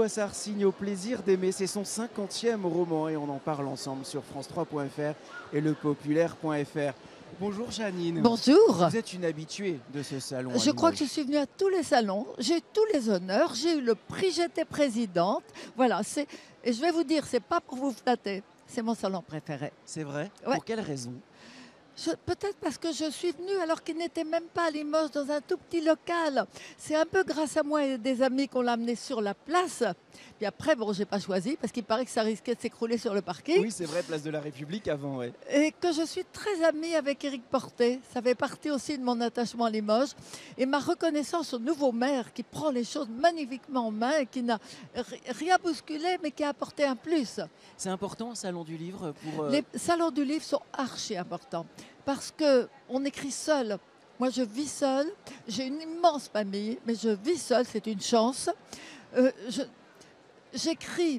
Boissard signe Au plaisir d'aimer. C'est son 50e roman et on en parle ensemble sur France3.fr et lepopulaire.fr. Bonjour Janine. Bonjour. Vous êtes une habituée de ce salon. Je crois que je suis venue à tous les salons, j'ai eu tous les honneurs, j'ai eu le prix, j'étais présidente. Voilà, et je vais vous dire, c'est pas pour vous flatter, c'est mon salon préféré. C'est vrai? Ouais. Pour quelle raison? Peut-être parce que je suis venue alors qu'il n'était même pas à Limoges, dans un tout petit local. C'est un peu grâce à moi et des amis qu'on l'a amené sur la place. Puis après, bon, j'ai pas choisi parce qu'il paraît que ça risquait de s'écrouler sur le parking. Oui, c'est vrai, place de la République avant, ouais. Et que je suis très amie avec Éric Portet. Ça fait partie aussi de mon attachement à Limoges. Et ma reconnaissance au nouveau maire qui prend les choses magnifiquement en main et qui n'a rien bousculé, mais qui a apporté un plus. C'est important, un salon du livre pour... Les salons du livre sont archi importants parce qu'on écrit seul. Moi, je vis seule. J'ai une immense famille, mais je vis seule, c'est une chance. J'écris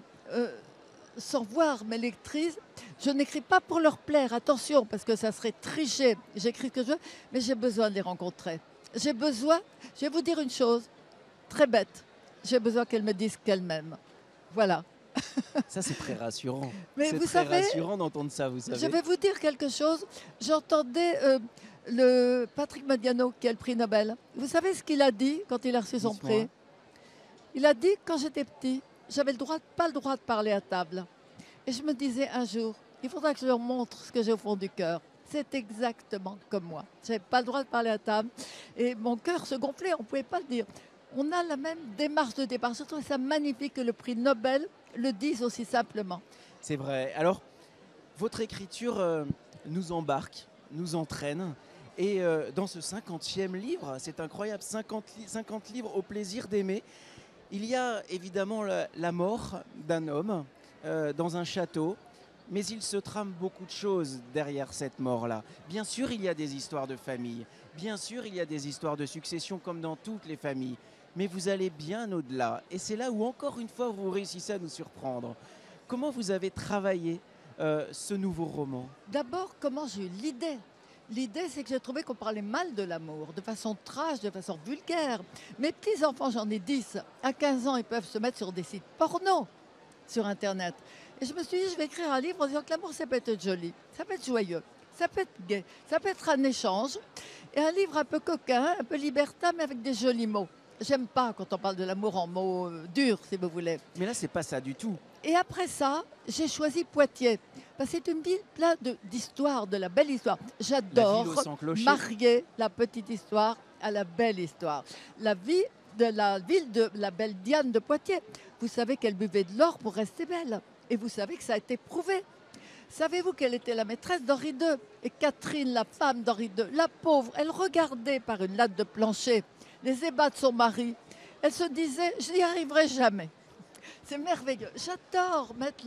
sans voir mes lectrices. Je n'écris pas pour leur plaire, attention, parce que ça serait tricher. J'écris ce que je veux, mais j'ai besoin de les rencontrer. J'ai besoin, je vais vous dire une chose très bête, j'ai besoin qu'elles me disent qu'elles m'aiment. Voilà. Ça, c'est très rassurant. Mais c'est vous très savez, rassurant d'entendre ça, vous savez. je vais vous dire quelque chose. J'entendais le Patrick Modiano, qui a le prix Nobel. Vous savez ce qu'il a dit quand il a reçu son Dites-moi. prix? Il a dit, quand j'étais petit, j'avais pas le droit de parler à table. Et je me disais un jour, il faudra que je leur montre ce que j'ai au fond du cœur. C'est exactement comme moi. Je n'avais pas le droit de parler à table. Et mon cœur se gonflait, on ne pouvait pas le dire. On a la même démarche de départ. Je trouve ça magnifique que le prix Nobel le dise aussi simplement. C'est vrai. Alors, votre écriture nous embarque, nous entraîne. Et dans ce 50e livre, c'est incroyable, 50 livres au plaisir d'aimer. Il y a évidemment la mort d'un homme dans un château, mais il se trame beaucoup de choses derrière cette mort-là. Bien sûr, il y a des histoires de famille, bien sûr, il y a des histoires de succession comme dans toutes les familles, mais vous allez bien au-delà. Et c'est là où, encore une fois, vous réussissez à nous surprendre. Comment vous avez travaillé ce nouveau roman? D'abord, comment j'ai eu l'idée? L'idée, c'est que j'ai trouvé qu'on parlait mal de l'amour, de façon trash, de façon vulgaire. Mes petits-enfants, j'en ai 10, à 15 ans, ils peuvent se mettre sur des sites porno sur Internet. Et je me suis dit, je vais écrire un livre en disant que l'amour, ça peut être joli, ça peut être joyeux, ça peut être gai, ça peut être un échange. Et un livre un peu coquin, un peu libertin, mais avec des jolis mots. J'aime pas quand on parle de l'amour en mots durs, si vous voulez. Mais là, c'est pas ça du tout. Et après ça, j'ai choisi Poitiers. Parce que c'est une ville pleine d'histoires, de la belle histoire. J'adore marier la petite histoire à la belle histoire. La ville de la belle Diane de Poitiers. Vous savez qu'elle buvait de l'or pour rester belle. Et vous savez que ça a été prouvé. Savez-vous qu'elle était la maîtresse d'Henri II? Et Catherine, la femme d'Henri II, la pauvre, elle regardait par une latte de plancher les ébats de son mari. Elle se disait, je n'y arriverai jamais. C'est merveilleux. J'adore mettre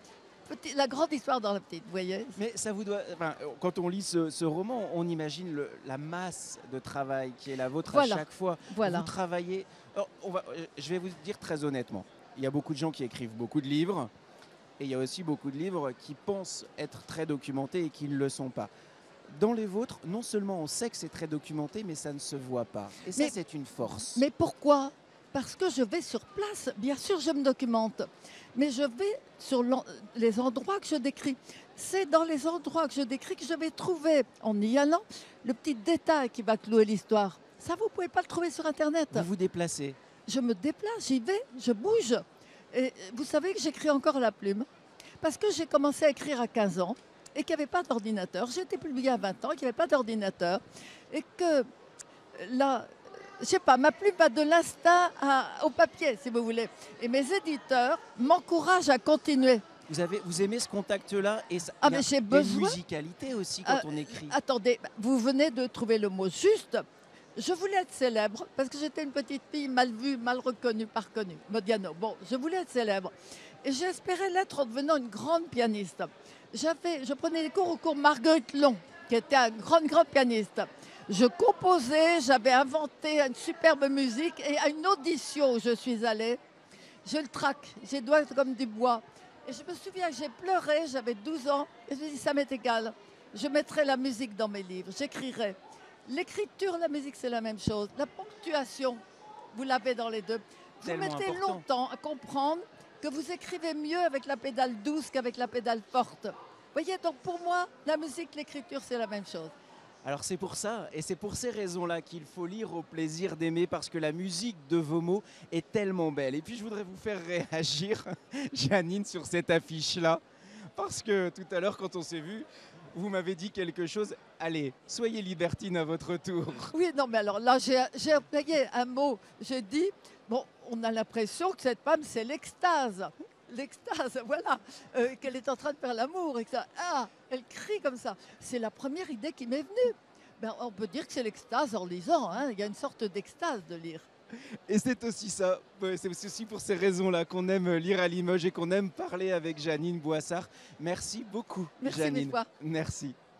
la grande histoire dans la petite, vous voyez. Mais ça vous doit... Enfin, quand on lit ce roman, on imagine la masse de travail qui est la vôtre à chaque fois. Voilà. Vous travaillez... Alors, je vais vous dire très honnêtement, il y a beaucoup de gens qui écrivent beaucoup de livres, et il y a aussi beaucoup de livres qui pensent être très documentés et qui ne le sont pas. Dans les vôtres, non seulement on sait que c'est très documenté, mais ça ne se voit pas. Et ça, c'est une force. Mais pourquoi? Parce que je vais sur place. Bien sûr, je me documente. Mais je vais sur les endroits que je décris. C'est dans les endroits que je décris que je vais trouver, en y allant, le petit détail qui va clouer l'histoire. Ça, vous ne pouvez pas le trouver sur Internet. Vous vous déplacez? Je me déplace, j'y vais, je bouge. Et vous savez que j'écris encore à la plume. Parce que j'ai commencé à écrire à 15 ans et qu'il n'y avait pas d'ordinateur. J'ai été publiée à 20 ans, qu'il n'y avait pas d'ordinateur. Et que là... Je sais pas, ma plume va de l'instinct au papier, si vous voulez. Et mes éditeurs m'encouragent à continuer. Vous aimez ce contact-là et ça, mais j'ai besoin. Une musicalité aussi quand on écrit. Attendez, vous venez de trouver le mot juste. Je voulais être célèbre parce que j'étais une petite fille mal vue, mal reconnue, pas reconnue. Modiano. Bon, je voulais être célèbre. Et j'espérais l'être en devenant une grande pianiste. Je prenais des cours au cours Marguerite Long, qui était un grand pianiste. Je composais, j'avais inventé une superbe musique et à une audition où je suis allée, je le traque, j'ai les doigts comme du bois. Et je me souviens que j'ai pleuré, j'avais 12 ans, et je me suis dit, ça m'est égal. Je mettrai la musique dans mes livres, j'écrirai. L'écriture, la musique, c'est la même chose. La ponctuation, vous l'avez dans les deux. Vous mettez important. longtemps à comprendre que vous écrivez mieux avec la pédale douce qu'avec la pédale forte. Vous voyez, donc pour moi, la musique, l'écriture, c'est la même chose. Alors c'est pour ça, et c'est pour ces raisons-là qu'il faut lire Au plaisir d'aimer, parce que la musique de vos mots est tellement belle. Et puis je voudrais vous faire réagir, Janine, sur cette affiche-là, parce que tout à l'heure, quand on s'est vu, vous m'avez dit quelque chose. Allez, soyez libertine à votre tour. Oui, non, mais alors là, j'ai employé un mot. J'ai dit, bon, on a l'impression que cette femme, c'est l'extase. L'extase, voilà, qu'elle est en train de faire l'amour et que ça, elle crie comme ça. C'est la première idée qui m'est venue. Ben, on peut dire que c'est l'extase en lisant, hein. Il y a une sorte d'extase de lire. Et c'est aussi ça, c'est aussi pour ces raisons-là qu'on aime lire à Limoges et qu'on aime parler avec Janine Boissard. Merci beaucoup, Merci Janine. mille fois. Merci.